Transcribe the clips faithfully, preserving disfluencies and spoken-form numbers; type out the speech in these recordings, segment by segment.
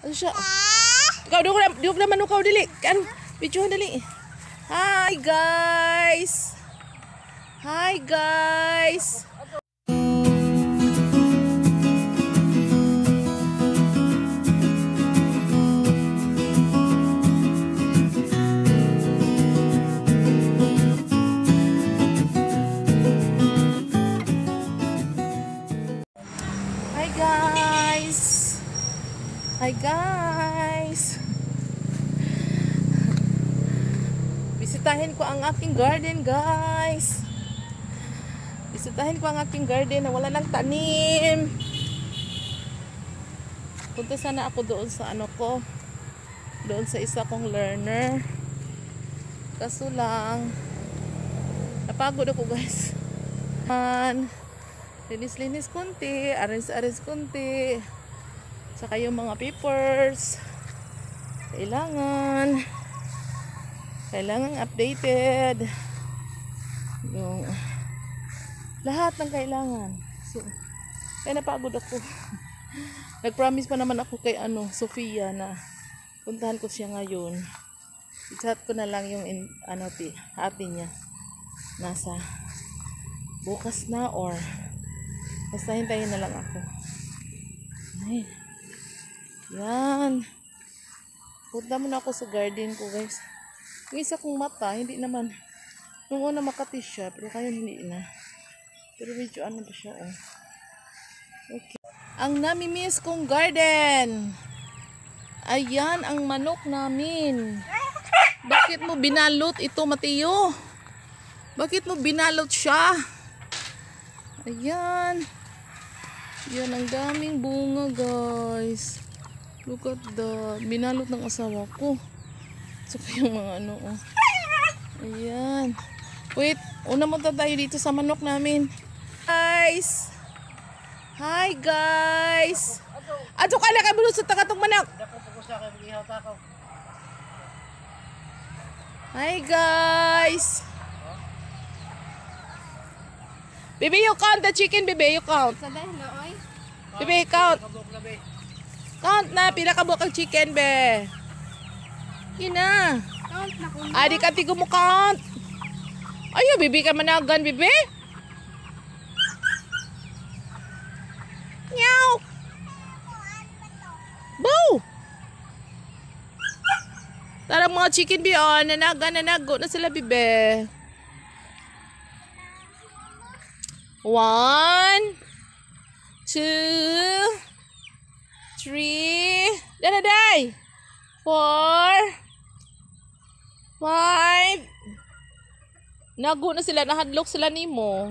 Ano siya? Ikaw, di ko na, di ko na manukaw, dili. Ano? Videohan, dali. Hi, guys. Hi, guys. Hi, guys. Hi, guys. Bisitahin ko ang aking garden, guys. Bisitahin ko ang aking garden na wala ng tanim. Punta sana ako doon sa ano ko. Doon sa isa kong learner. Kaso lang, napagod ako, guys. And, linis-linis kunti, arrange-arrange kunti. Saka yung mga papers. Kailangan. Kailangan updated. Yung lahat ng kailangan. So, kaya napagod ako. Nag-promise pa naman ako kay ano, Sofia na puntahan ko siya ngayon. I-chat ko na lang yung in, ano, ti, ate niya. Nasa bukas na or basta hintayin na lang ako. Ay. Yan. Punta muna ako sa garden ko, guys. Yung isa kong mata, hindi naman. Nung una makati siya, pero kayo hindi na. Pero medyo ano ba siya, oh. Okay. Ang nami-miss kong garden. Ayan ang manok namin. Bakit mo binalot ito, Mateo? Bakit mo binalot siya? Ayan. Yan, ang daming bunga, guys. Look at that. Binalot ng asawa ko. Saka yung mga ano, oh. Ayan. Wait, una muna tayo dito sa manok namin. Guys! Hi, guys! Ato ka na kabulot sa takatong manok. Hi, guys! Baby, you count the chicken, baby. You count. Baby, count. Count na. Pila ka buwak ang chicken, be. Ina. Count na ko. Adi ka tigo mo count. Ayo, bibi ka managan, bibi. Meow. Bow. Tara mga chicken, be. Oh, nanaga, nanago na sila, bibi. One. Two. Three. Dadaday. Four. Five. Nago na sila, nahadlok sila nimo.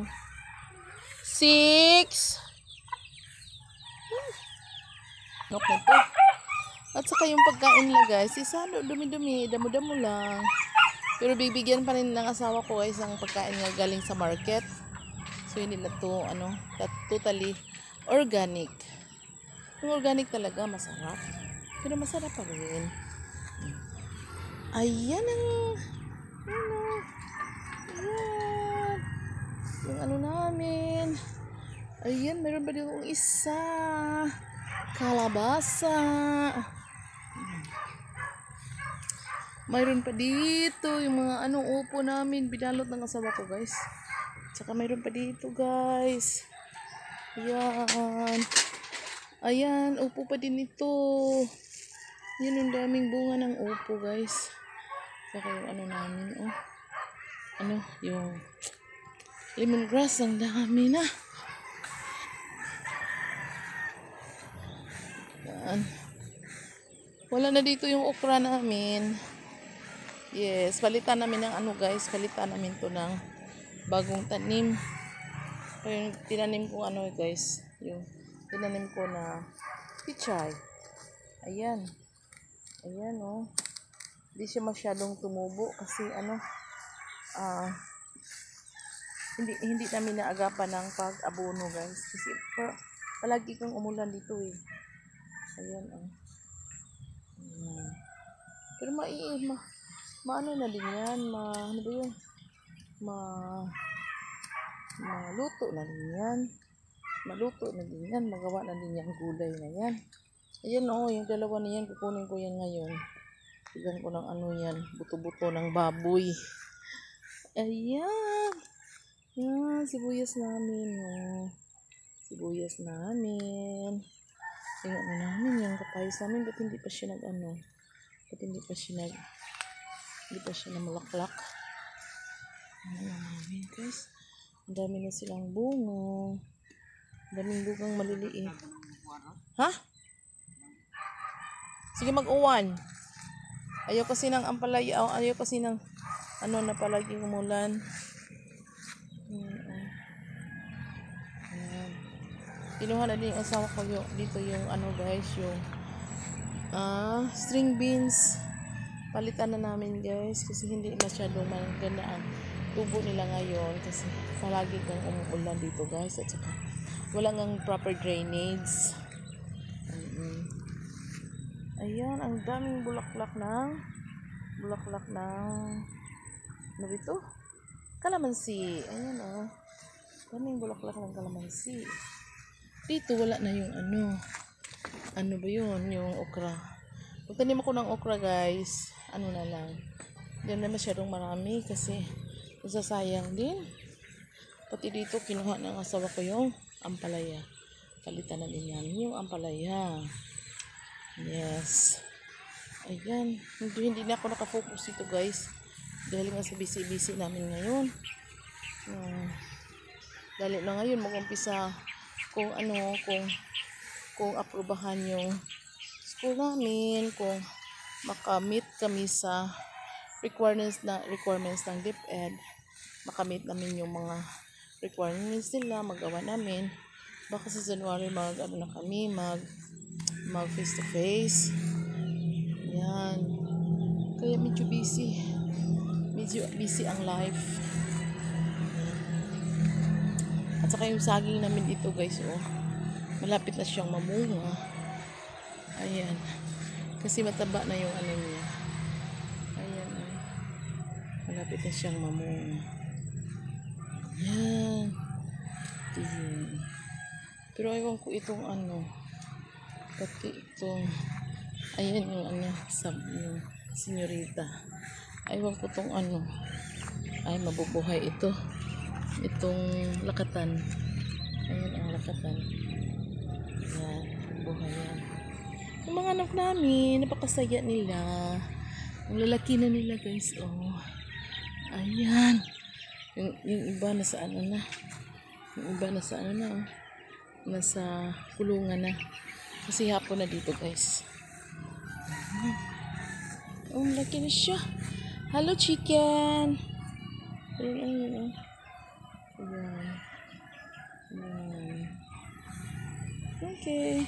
Six. Nok na to. At saka yung pagkain nila, guys, isalo, dumi-dumi, damo-damo lang. Pero bibigyan pa rin ng asawa ko guys ang pagkain nga galing sa market. So hindi na to, ano, totally organic. Yung organic talaga masarap. Pero masarap pa rin. Ayan ang ano, ayan yung ano namin. Ayan, meron pa dito isa kalabasa. Mayroon pa dito yung mga ano upo namin, binalot ng asawa ko, guys. Tsaka mayroon pa dito, guys. Ayan. Ayan, upo pa din ito. Yan ang daming bunga ng upo, guys. Saka yung ano namin, oh. Ano, yung lemongrass, ang dami na. Yan. Wala na dito yung okra namin. Yes, palitan namin ng ano, guys. Palitan namin to ng bagong tanim. So, yung tinanim ko ano, guys. Yung tinanim ko na pichay. Ayan. Ayan, oh. Hindi siya masyadong tumubo kasi ano, ah, uh, hindi hindi namin naagapan ng pag-abono, guys. Kasi pa, palagi kang umulan dito, eh. Ayan, oh. Ayan. Pero mai, ma, maano na din yan, ma, ano ba yun? Ma, maluto na din yan. Maluto na din yan, magawa na din yung gulay na yan. Ayan oh, yung dalawa na yan, kukunin ko yan ngayon. Tignan ko ng ano yan, buto-buto ng baboy. Ayan. Yan, sibuyas namin oh. Sibuyas namin. Tingnan mo namin yung kapayas namin. Ba't hindi pa siya nag ano? Ba't hindi pa siya nag... Hindi pa siya namulaklak. Ayan namin guys. Ang dami na silang bunga. Ang daming bungang maliliit. Ha? Sige mag-uwan. Ayaw kasi ng ampalaya. Ayaw kasi ng ano na palaging umulan. Ayan. Kinuha na din yung asawa ko yung, dito yung ano guys, yung ah, string beans. Palitan na namin guys kasi hindi masyadong maganda ang tubo nila ngayon kasi palagi kang umuulan dito guys at saka wala ngang proper drainage. Mm-hmm. Ayan, ang daming bulaklak ng bulaklak ng ano ito? Kalamansi. Ayan oh. Daming bulaklak ng kalamansi. Dito wala na yung ano. Ano ba yun? Yung okra. Pagtanim ako ng okra guys, ano na lang. Hindi na masyadong marami kasi nasasayang din. Pati dito kinuha ng asawa ko yung ampalaya. Palitan na din yan yung ampalaya. Yes. Ayan. Hindi, hindi na ako nakafocus dito guys. Dahil nga sa busy-busy namin ngayon. Uh, dahil na ngayon mag-umpisa kung ano, kung kung aprobahan yung school namin, kung makamit kami sa requirements na requirements ng DepEd, makamit namin yung mga requirements nila, magawa namin. Baka sa January mag ano na kami, mag mag face to face. Yan. Kaya medyo busy. Medyo busy ang life. At saka yung saging namin dito guys, oh. Malapit na siyang mamunga. Ayan. Kasi mataba na yung ano niya. Ayan. Oh. Malapit na siyang mamunga. Ayan. Ayan. Pero ayaw ko itong ano. Pati itong ayan yung ano sa yung senyorita. Ayaw ko itong ano. Ay mabubuhay ito. Itong lakatan. Ayan ang lakatan. Ayan, buhay yan. Yung mga anak namin, napakasaya nila. Ang lalaki na nila guys, oh. Ayan. Yung, yung iba nasa ano na. Yung iba nasa ano na, oh. Nasa kulungan na. Kasi hapon na dito guys. Oh, laki na siya. Hello chicken. Ayan, ayan, ayan. Ayan. Ayan. Okay.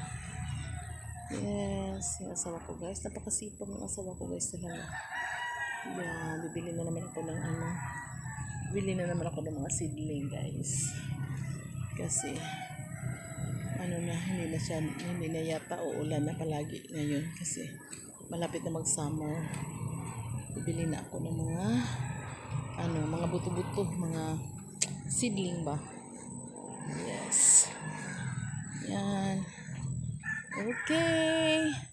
Yes. Yung asawa ko guys. Napakasipag ng asawa ko guys talaga. Ayan. Bibili na naman ako ng ano. Bibili na naman ako ng mga seedling guys. Kasi ano na, hindi na siya, hindi na yata uulan na palagi ngayon. Kasi malapit na mag-summer. Bibili na ako ng mga ano, mga buto-buto, mga seedling ba? Yes. Yan. Okay.